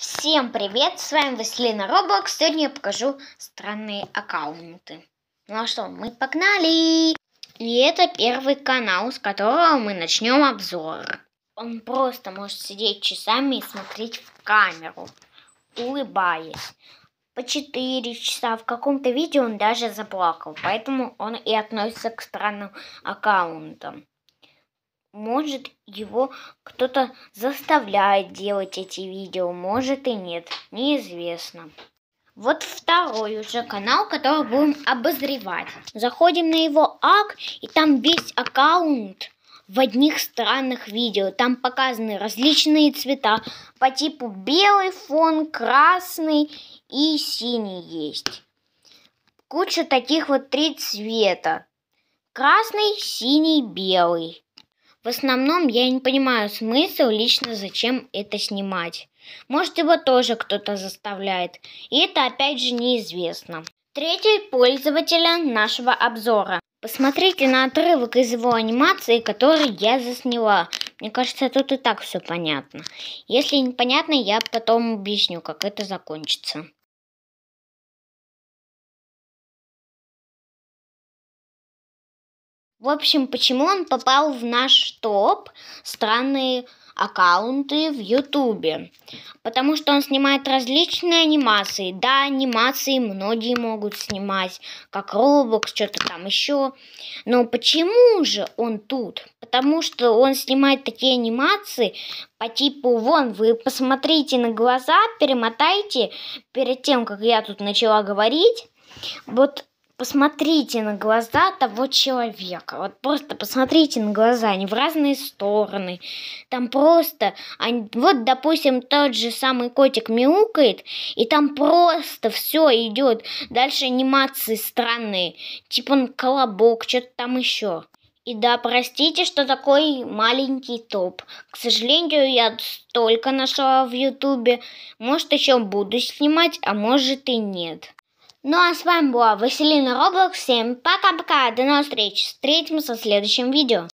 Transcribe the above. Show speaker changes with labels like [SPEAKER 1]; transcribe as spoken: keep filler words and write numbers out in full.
[SPEAKER 1] Всем привет, с вами Василина Роблокс. Сегодня я покажу странные аккаунты. Ну а что, мы погнали! И это первый канал, с которого мы начнем обзор. Он просто может сидеть часами и смотреть в камеру, улыбаясь. По четыре часа в каком-то видео он даже заплакал, поэтому он и относится к странным аккаунтам. Может, его кто-то заставляет делать эти видео, может и нет, неизвестно. Вот второй уже канал, который будем обозревать. Заходим на его ак, и там весь аккаунт в одних странных видео. Там показаны различные цвета по типу белый фон, красный и синий есть. Куча таких вот три цвета. Красный, синий, белый. В основном я не понимаю смысл лично, зачем это снимать. Может, его тоже кто-то заставляет. И это опять же неизвестно. Третий пользователя нашего обзора. Посмотрите на отрывок из его анимации, который я засняла. Мне кажется, тут и так все понятно. Если непонятно, я потом объясню, как это закончится. В общем, почему он попал в наш топ странные аккаунты в Ютубе? Потому что он снимает различные анимации. Да, анимации многие могут снимать, как Roblox, что-то там еще. Но почему же он тут? Потому что он снимает такие анимации по типу, вон, вы посмотрите на глаза, перемотайте перед тем, как я тут начала говорить. Вот посмотрите на глаза того человека. Вот просто посмотрите на глаза. Они в разные стороны. Там просто... Они, вот, допустим, тот же самый котик мяукает, и там просто все идет. Дальше анимации странные. Типа он колобок, что-то там еще. И да, простите, что такой маленький топ. К сожалению, я столько нашла в Ютубе. Может, еще буду снимать, а может и нет. Ну а с вами была Василина Роблокс. Всем пока-пока. До новых встреч. Встретимся в следующем видео.